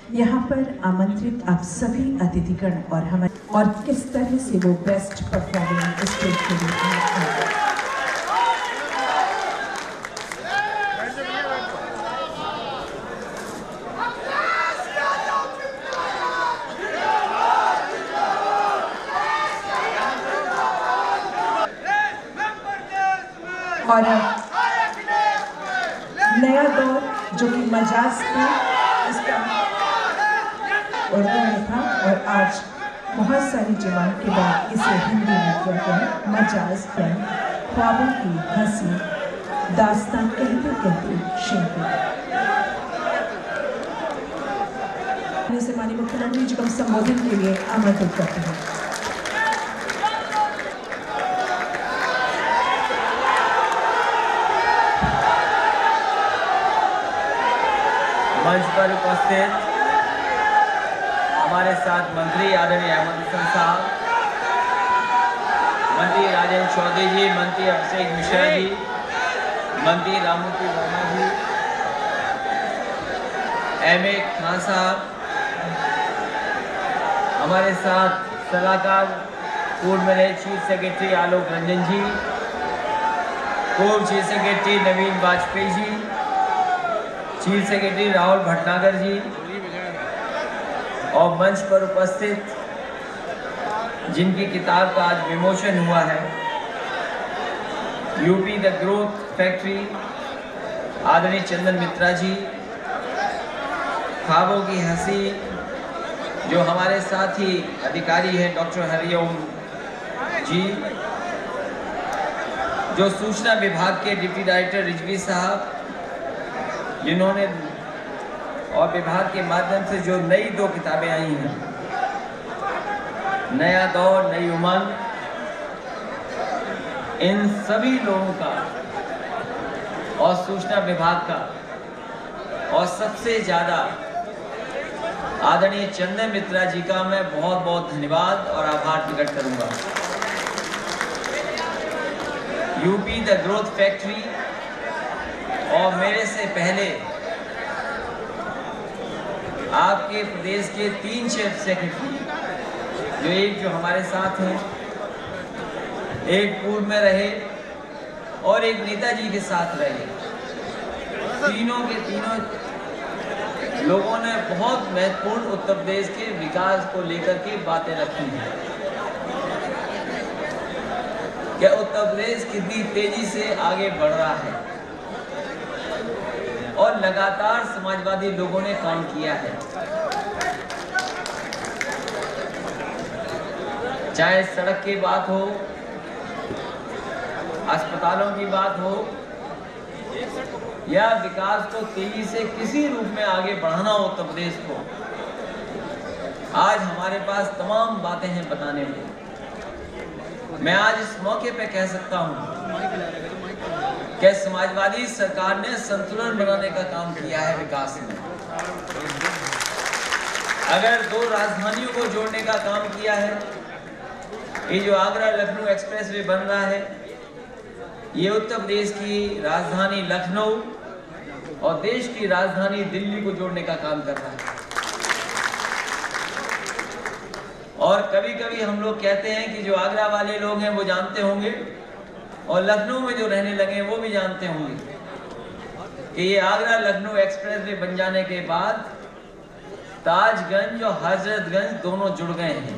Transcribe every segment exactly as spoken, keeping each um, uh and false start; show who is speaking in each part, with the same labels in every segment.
Speaker 1: यहाँ पर आमंत्रित आप सभी अतिथिगण और हमारे और किस तरह से वो बेस्ट परफॉर्मिंग स्टेज के लिए आए। और नया दौर जो कि मजाज पे इसका उर्दू में था और आज बहुत सारी जवान के बाद इसे हिंदी में कहते हैं मजाज पर ख्वाबों की हंसी दास्तान कहते कहते शिंपी। से माननीय मुख्यमंत्री जी को संबोधन के लिए आमंत्रित करते हैं।
Speaker 2: मंच पर उपस्थित हमारे साथ मंत्री आदरणीय अहमद हसन साहब, मंत्री राजेंद्र चौधरी जी, मंत्री अभिषेक मिश्रा जी, मंत्री राममूर्ति वर्मा जी, एम ए खान साहब, हमारे साथ सलाहकार पूर्व में रहे चीफ सेक्रेटरी आलोक रंजन जी, पूर्व chief secretary Navin Vajpayee ji, chief secretary Rahul Bhatnagar ji और मंच पर उपस्थित जिनकी किताब का आज विमोचन हुआ है, यूपी द ग्रोथ फैक्ट्री आदरणीय चंदन मित्रा जी, ख्वाबों की हंसी जो हमारे साथ ही अधिकारी हैं डॉक्टर हरिओम जी, जो सूचना विभाग के डिप्टी डायरेक्टर रिजवी साहब जिन्होंने और विभाग के माध्यम से जो नई दो किताबें आई हैं, नया दौर नई उमंग, इन सभी लोगों का और सूचना विभाग का और सबसे ज़्यादा आदरणीय चंदन मित्रा जी का मैं बहुत बहुत धन्यवाद और आभार प्रकट करूंगा। यूपी द ग्रोथ फैक्ट्री और मेरे से पहले आपके प्रदेश के तीन चीफ सेक्रेटरी, जो एक जो हमारे साथ हैं, एक पूर्व में रहे और एक नेताजी के साथ रहे, तीनों के तीनों लोगों ने बहुत महत्वपूर्ण उत्तर प्रदेश के विकास को लेकर के बातें रखी हैं कि उत्तर प्रदेश कितनी तेजी से आगे बढ़ रहा है और लगातार समाजवादी लोगों ने काम किया है। चाहे सड़क की बात हो, अस्पतालों की बात हो या विकास को तेजी से किसी रूप में आगे बढ़ाना हो उत्तर प्रदेश को, आज हमारे पास तमाम बातें हैं बताने को। मैं आज इस मौके पे कह सकता हूं कि समाजवादी सरकार ने संतुलन बनाने का काम किया है विकास में। अगर दो राजधानियों को जोड़ने का काम किया है, ये जो आगरा लखनऊ एक्सप्रेस वे बन रहा है, ये उत्तर प्रदेश की राजधानी लखनऊ और देश की राजधानी दिल्ली को जोड़ने का काम कर रहा है। और कभी कभी हम लोग कहते हैं कि जो आगरा वाले लोग हैं वो जानते होंगे और लखनऊ में जो रहने लगे वो भी जानते होंगे कि ये आगरा लखनऊ एक्सप्रेस वे बन जाने के बाद ताजगंज और हजरतगंज दोनों जुड़ गए हैं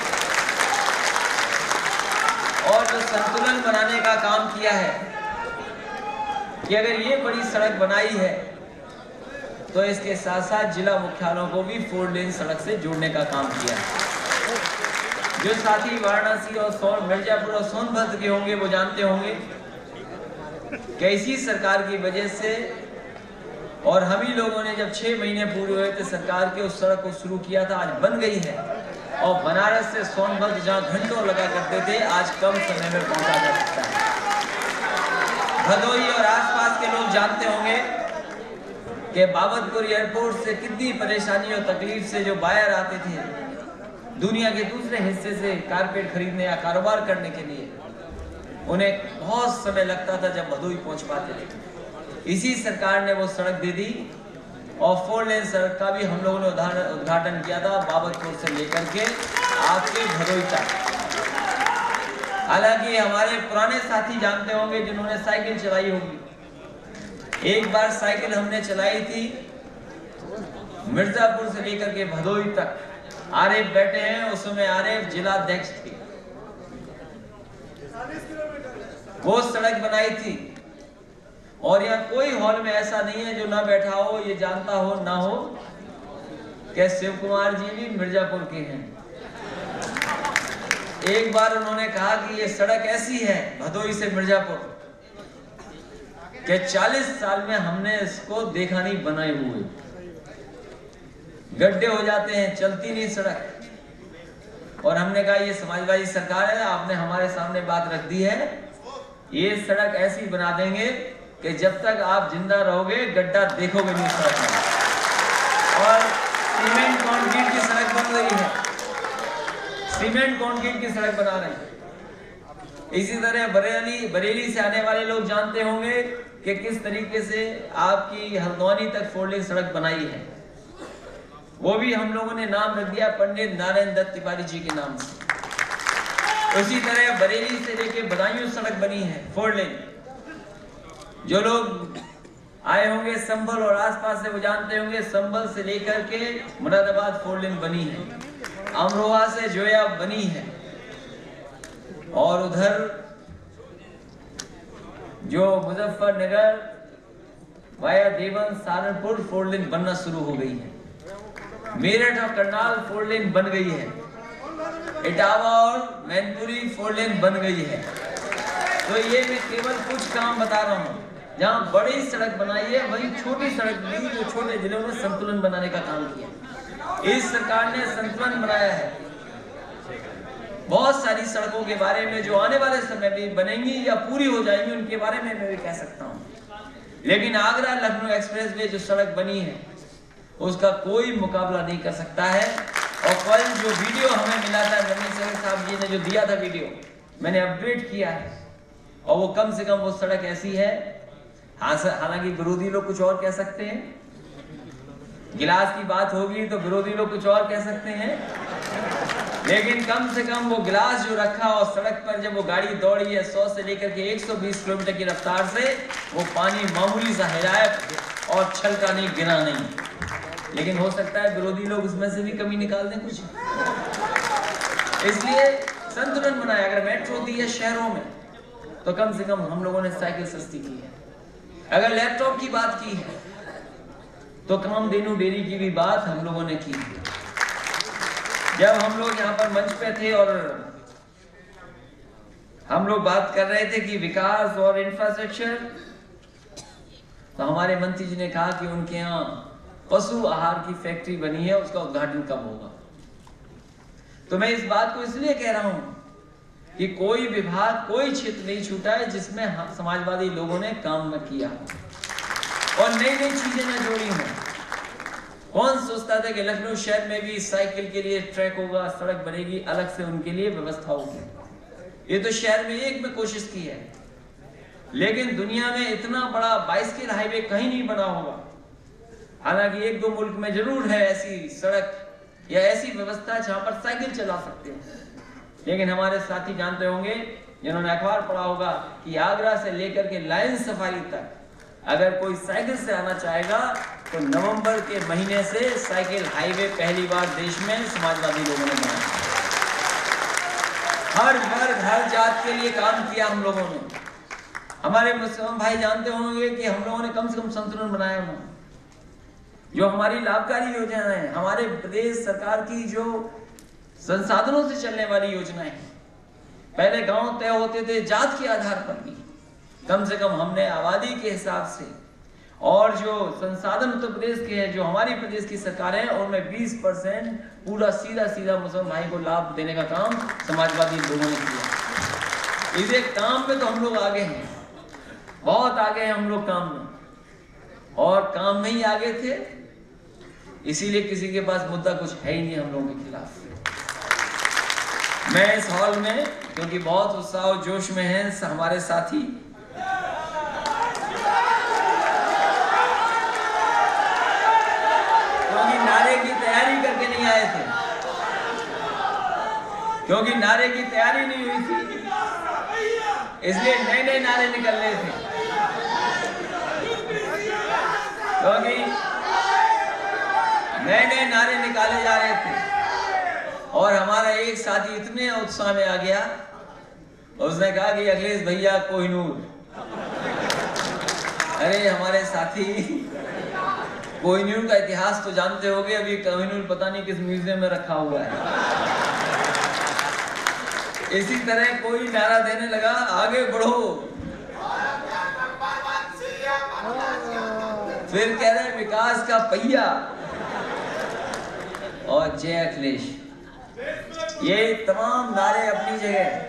Speaker 2: और जो संतुलन बनाने का काम किया है कि अगर ये बड़ी सड़क बनाई है तो इसके साथ साथ जिला मुख्यालयों को भी फोर लेन सड़क से जोड़ने का काम किया है। जो साथी वाराणसी और सोन मिर्जापुर और सोनभद्र के होंगे वो जानते होंगे कि इसी सरकार की वजह से और हम ही लोगों ने जब छह महीने पूरे हुए थे सरकार के उस सड़क को शुरू किया था, आज बन गई है और बनारस से सोनभद्र जहां घंटों लगा करते थे आज कम समय में पहुंचा जा सकता है। भदोही और आसपास के लोग जानते होंगे कि बाबतपुर एयरपोर्ट से कितनी परेशानी और तकलीफ से जो बायर आते थे दुनिया के दूसरे हिस्से से कारपेट खरीदने या कारोबार करने के लिए, उन्हें बहुत समय लगता था जब भदोही पहुंच पाते थे। इसी सरकार ने वो सड़क दे दी और फोर लेन सड़क का भी हम लोगों ने उद्घाटन किया था, बाबतपुर से लेकर के आपके भदोई तक। हालांकि हमारे पुराने साथी जानते होंगे जिन्होंने साइकिल चलाई होगी, एक बार साइकिल हमने चलाई थी मिर्जापुर से लेकर के भदोई तक। आरिफ बैठे हैं, उस समय आरिफ जिला अध्यक्ष थे, वो सड़क बनाई थी। और यहाँ कोई हॉल में ऐसा नहीं है जो ना बैठा हो, ये जानता हो ना हो कि शिव कुमार जी भी मिर्जापुर के हैं। एक बार उन्होंने कहा कि ये सड़क ऐसी है भदोई से मिर्जापुर कि चालीस साल में हमने इसको देखा नहीं बनाए हुए, गड्ढे हो जाते हैं, चलती नहीं सड़क। और हमने कहा ये समाजवादी सरकार है, आपने हमारे सामने बात रख दी है, ये सड़क ऐसी बना देंगे कि जब तक आप जिंदा रहोगे गड्ढा देखोगे नहीं सड़क में। और सीमेंट कंक्रीट की सड़क बन रही है, सीमेंट कंक्रीट की सड़क बना रहे हैं। इसी तरह बरेली बरेली से आने वाले लोग जानते होंगे कि किस तरीके से आपकी हल्द्वानी तक फोर लेन सड़क बनाई है, वो भी हम लोगों ने नाम रख दिया पंडित नारायण दत्त तिवारी जी के नाम से। उसी तरह बरेली से लेके बदायूं सड़क बनी है फोर लेन। जो लोग आए होंगे संभल और आसपास से वो जानते होंगे, संभल से लेकर के मुरादाबाद फोर लेन बनी है, अमरोहा से जोया बनी है, और उधर जो मुजफ्फरनगर वाया देवन सहारनपुर फोर लेन बनना शुरू हो गई है। मेरठ और करनाल फोर लेन बन गई है, इटावा और मैनपुरी फोर लेन बन गई है। तो ये मैं केवल कुछ काम बता रहा हूँ, जहाँ बड़ी सड़क बनाई है वहीं छोटी सड़क भी, जो छोटे जिलों में संतुलन बनाने का काम किया। इस सरकार ने संतुलन बनाया है। बहुत सारी सड़कों के बारे में जो आने वाले समय में बनेंगी या पूरी हो जाएंगी, उनके बारे में मैं भी कह सकता हूँ। लेकिन आगरा लखनऊ एक्सप्रेस वे जो सड़क बनी है उसका कोई मुकाबला नहीं कर सकता है। और कल जो वीडियो हमें मिला था, नवीन सिंह साहब जी ने जो दिया था वीडियो, मैंने अपडेट किया है, और वो कम से कम वो सड़क ऐसी है। हालांकि विरोधी लोग कुछ और कह सकते हैं, गिलास की बात होगी तो विरोधी लोग कुछ और कह सकते हैं, लेकिन कम से कम वो गिलास जो रखा और सड़क पर जब वो गाड़ी दौड़ी है सौ से लेकर के एक सौ बीस किलोमीटर की रफ्तार से, वो पानी मामूली सा हिलायत और छलका नहीं, गिरा नहीं। लेकिन हो सकता है विरोधी लोग उसमें से भी कमी निकाल दें कुछ, इसलिए संतुलन बनाया। अगर मेट्रो दी है शहरों में तो कम से कम हम लोगों ने साइकिल सस्ती की है। अगर लैपटॉप की बात की है तो कामधेनु डेयरी की भी बात हम लोगों ने की है। जब हम लोग यहाँ पर मंच पे थे और हम लोग बात कर रहे थे कि विकास और इंफ्रास्ट्रक्चर, तो हमारे मंत्री जी ने कहा कि उनके यहाँ पशु आहार की फैक्ट्री बनी है, उसका उद्घाटन कब होगा। तो मैं इस बात को इसलिए कह रहा हूं कि कोई विभाग, कोई क्षेत्र नहीं छूटा है जिसमें समाजवादी लोगों ने काम न किया और नई नई चीजें न जोड़ी हों। कौन सोचता था कि लखनऊ शहर में भी साइकिल के लिए ट्रैक होगा, सड़क बनेगी, अलग से उनके लिए व्यवस्था होगी। ये तो शहर में एक में कोशिश की है, लेकिन दुनिया में इतना बड़ा बाईस हाईवे कहीं नहीं बना होगा। हालांकि एक दो मुल्क में जरूर है ऐसी सड़क या ऐसी व्यवस्था जहां पर साइकिल चला सकते हैं, लेकिन हमारे साथी जानते होंगे, जिन्होंने अखबार पढ़ा होगा, कि आगरा से लेकर के लाइन सफारी तक अगर कोई साइकिल से आना चाहेगा तो नवंबर के महीने से साइकिल हाईवे पहली बार देश में समाजवादी लोगों ने बनाया। हर वर्ग हर जात के लिए काम किया हम लोगों ने। हमारे मुस्लिम भाई जानते होंगे कि हम लोगों ने कम से कम संतुलन बनाया हुआ। जो हमारी लाभकारी योजनाएं हैं, हमारे प्रदेश सरकार की जो संसाधनों से चलने वाली योजनाएं हैं, पहले गांव तय होते थे जात के आधार पर भी, कम से कम हमने आबादी के हिसाब से और जो संसाधन उत्तर प्रदेश के हैं, जो हमारी प्रदेश की सरकार है, उनमें बीस परसेंट पूरा सीधा सीधा मुस्लिम भाई को लाभ देने का काम समाजवादी लोगों ने किया। इस एक काम में तो हम लोग आगे हैं, बहुत आगे हैं हम लोग काम में, और काम में ही आगे थे, इसीलिए किसी के पास मुद्दा कुछ है ही नहीं हम लोगों के खिलाफ। मैं इस हॉल में, क्योंकि बहुत उत्साह और जोश में हैं हमारे साथी, क्योंकि नारे की तैयारी नहीं हुई थी, इसलिए नए नए नारे निकल रहे थे। क्योंकि नए नए नारे निकाले जा रहे थे और हमारा एक साथी इतने उत्साह में आ गया, उसने कहा कि अखिलेश भैया कोहिनूर। अरे हमारे साथी, कोहिनूर का इतिहास तो जानते होंगे, अभी कोहिनूर पता नहीं किस म्यूजियम में रखा हुआ है। इसी तरह कोई नारा देने लगा, आगे बढ़ो, फिर कह रहे विकास का पहिया और जय अखिलेश। ये तमाम नारे अपनी जगह,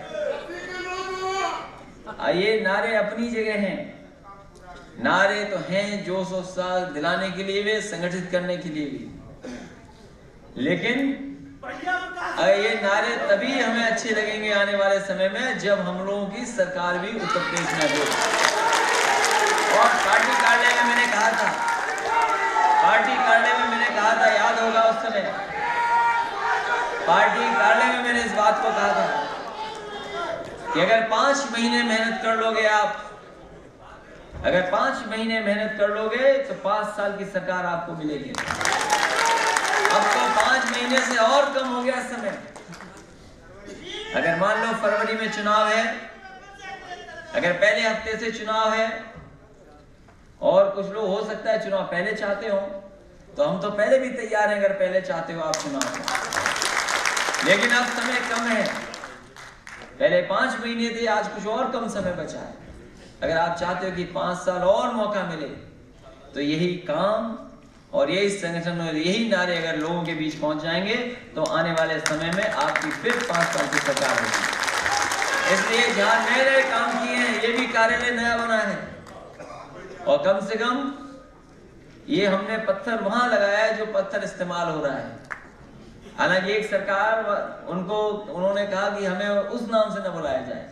Speaker 2: ये नारे अपनी जगह हैं। नारे तो हैं जोश और उत्साह दिलाने के लिए भी, संगठित करने के लिए भी, लेकिन ये नारे तभी हमें अच्छे लगेंगे आने वाले समय में जब हम लोगों की सरकार भी उत्तर प्रदेश में हो। और पार्टी कार्यालय में मैंने कहा था, पार्टी कार्यालय में मैंने कहा था, याद होगा उस समय, पार्टी कार्यालय में मैंने इस बात को कहा था कि अगर पांच महीने मेहनत कर लोगे आप, अगर पांच महीने मेहनत कर लोगे तो पांच साल की सरकार आपको मिलेगी। अब तो पांच महीने से और कम हो गया समय। अगर मान लो फरवरी में चुनाव है, अगर पहले हफ्ते से चुनाव है, और कुछ लोग हो सकता है चुनाव पहले चाहते हो, तो हम तो पहले भी तैयार हैं अगर पहले चाहते हो आप चुनाव। लेकिन अब समय कम है, पहले पांच महीने थे, आज कुछ और कम समय बचा है। अगर आप चाहते हो कि पांच साल और मौका मिले, तो यही काम और यही संगठन और यही नारे अगर लोगों के बीच पहुंच जाएंगे तो आने वाले समय में आपकी फिर पांच साल की सरकार होगी। इसलिए जहां नए नए काम किए हैं, ये भी कार्यालय नया बना है, और कम से कम ये हमने पत्थर वहां लगाया है जो पत्थर इस्तेमाल हो रहा है। हालांकि एक सरकार, उनको उन्होंने कहा कि हमें उस नाम से न बुलाया जाए,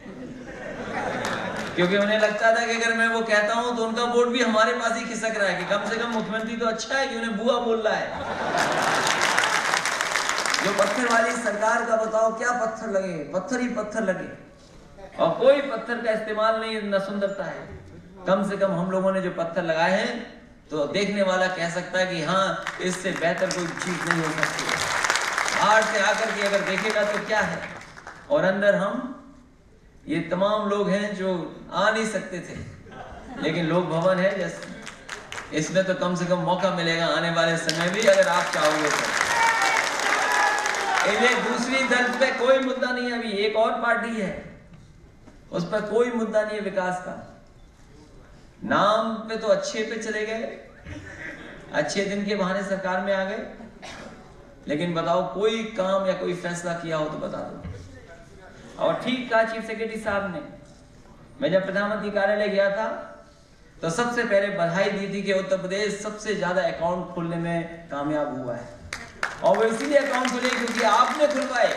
Speaker 2: क्योंकि उन्हें लगता था कि अगर मैं वो कहता हूं तो उनका वोट भी हमारे पास ही खिसक रहा है कि कम से कम मुख्यमंत्री तो अच्छा है कि उन्हें बुआ बोल रहा है। जो पत्थर वाली सरकार का बताओ क्या पत्थर लगे, पत्थर ही पत्थर लगे, और कोई पत्थर का इस्तेमाल नहीं, न सुंदरता है। कम से कम हम लोगों ने जो पत्थर लगाए हैं तो देखने वाला कह सकता है कि हाँ, इससे बेहतर कोई चीज नहीं हो सकती। बाहर से आकर के अगर देखेगा तो क्या है, और अंदर हम ये तमाम लोग हैं जो आ नहीं सकते थे, लेकिन लोक भवन है जैसे, इसमें तो कम से कम मौका मिलेगा आने वाले समय भी अगर आप चाहोगे तो। इसलिए दूसरी दल पे कोई मुद्दा नहीं है, अभी एक और पार्टी है उस पर कोई मुद्दा नहीं है विकास का। नाम पे तो अच्छे पे चले गए, अच्छे दिन के बहाने सरकार में आ गए, लेकिन बताओ कोई काम या कोई फैसला किया हो तो बता दो। और ठीक कहा चीफ सेक्रेटरी साहब ने, मैं जब प्रधानमंत्री कार्यालय गया था तो सबसे पहले बधाई दी थी कि उत्तर प्रदेश सबसे ज्यादा अकाउंट खोलने में कामयाब हुआ है, और वो इसीलिए अकाउंट खुले क्योंकि आपने खुलवाए।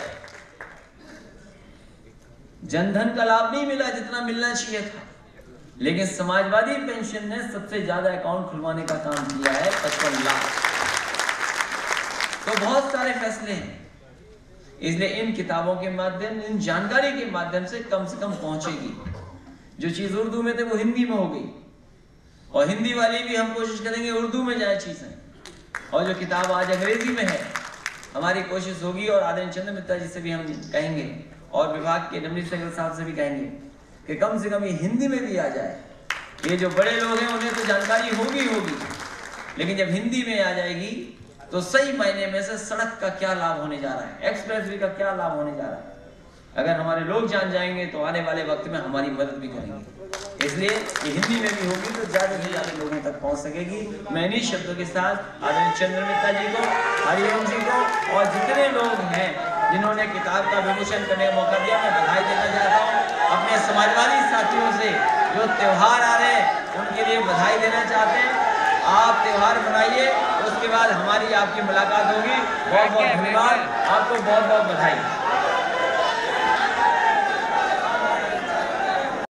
Speaker 2: जनधन का लाभ नहीं मिला जितना मिलना चाहिए था, लेकिन समाजवादी पेंशन ने सबसे ज्यादा अकाउंट खुलवाने का काम किया है, पचपन लाख। तो बहुत सारे फैसले हैं, इसलिए इन किताबों के माध्यम, इन जानकारी के माध्यम से कम से कम पहुंचेगी। जो चीज उर्दू में थे वो हिंदी में हो गई, और हिंदी वाली भी हम कोशिश करेंगे उर्दू में जाए चीजें। और जो किताब आज अंग्रेजी में है, हमारी कोशिश होगी, और आदरणीय चंद्र मित्रा जी से भी हम कहेंगे, और विभाग के डिप्टी सेक्रेटरी साहब से भी कहेंगे कि कम से कम ये हिंदी में भी आ जाए। ये जो बड़े लोग हैं उन्हें तो जानकारी होगी होगी लेकिन जब हिंदी में आ जाएगी तो सही मायने में से सड़क का क्या लाभ होने जा रहा है, एक्सप्रेसवे का क्या लाभ होने जा रहा है, अगर हमारे लोग जान जाएंगे तो आने वाले वक्त में हमारी मदद भी करेंगे। इसलिए ये हिंदी में भी होगी तो ज्यादा से ज्यादा लोगों तक पहुंच सकेगी। मैं इन्हीं शब्दों के साथ आदरणीय चंद्र मित्रा जी को, हरिओम जी को, और जितने लोग हैं जिन्होंने किताब का विमोचन करने का मौका दिया, मैं बधाई देना चाहता हूँ। अपने समाजवादी साथियों से जो त्योहार आ रहे हैं उनके लिए बधाई देना चाहते हैं। आप त्योहार मनाइए, उसके बाद हमारी आपकी मुलाकात होगी। बहुत बहुत धन्यवाद, आपको बहुत बहुत बधाई।